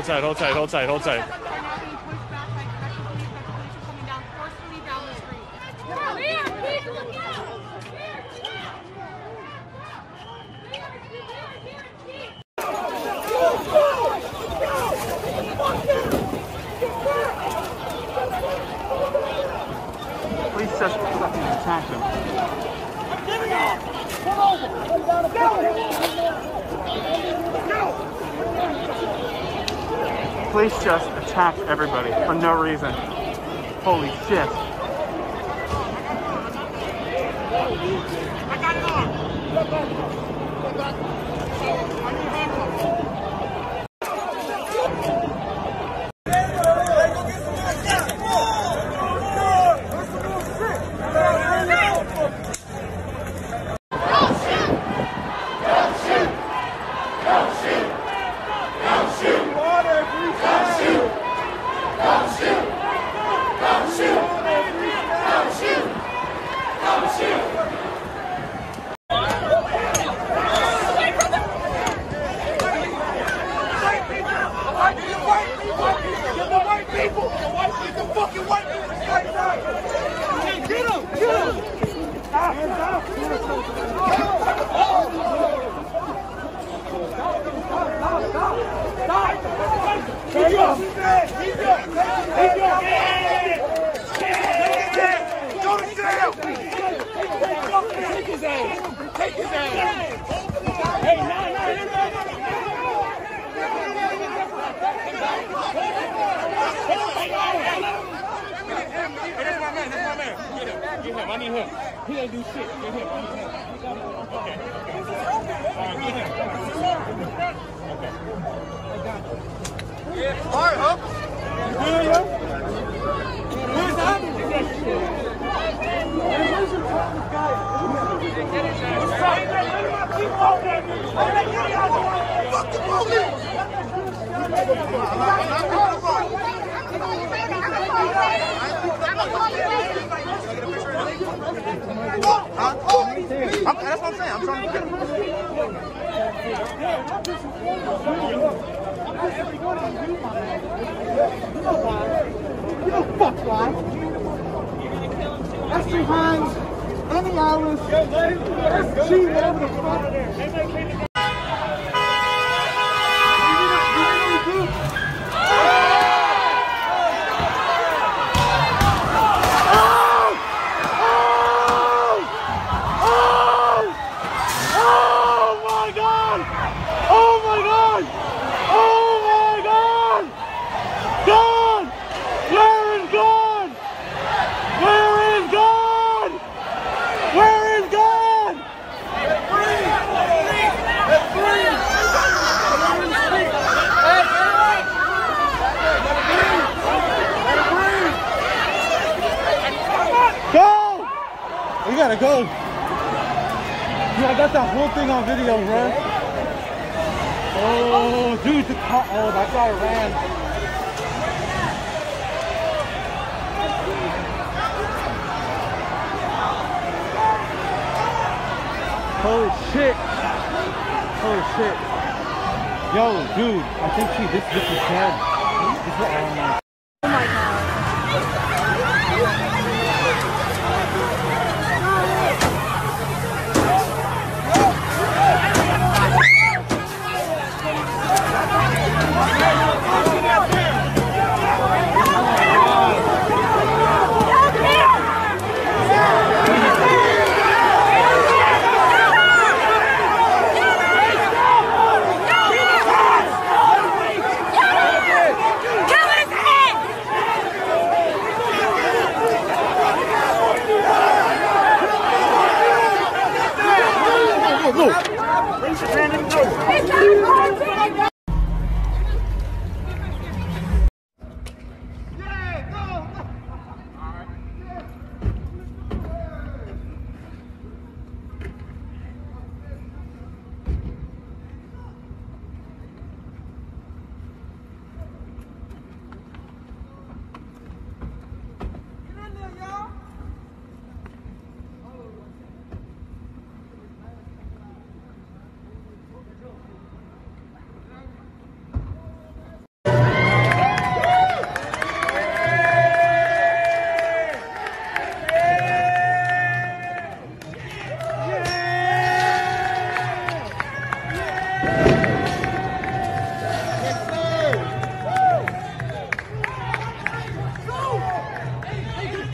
hold tight, hold tight, hold tight, hold tight. Please just fucking attack him. Please just attack everybody for no reason. Holy shit. I got it on. Take his ass! Hey, that's my man, that's my man. Get him, I need him. He ain't do shit. Get him, I need him. Okay. Get him. Okay. Yeah. All right, Hump. You good, yo? Where's Hump? Where's your fucking guy? Get his ass. Keep walking. Fuck the police. That's what I'm saying. I'm trying to get him. You don't fuck why. That's behind any hours. That's cheating. Whatever the fuck. We gotta go. Dude, I got that whole thing on video, bro. Oh, dude, the car. Oh, that guy ran. Holy shit. Holy shit. Yo, dude, I think this is dead. This is, oh my God. Kill his head!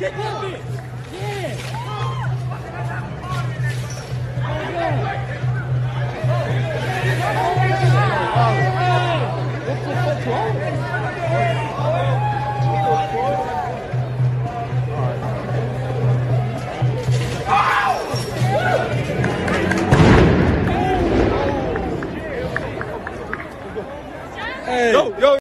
Get me! Yeah! What's wrong? Hey! Yo!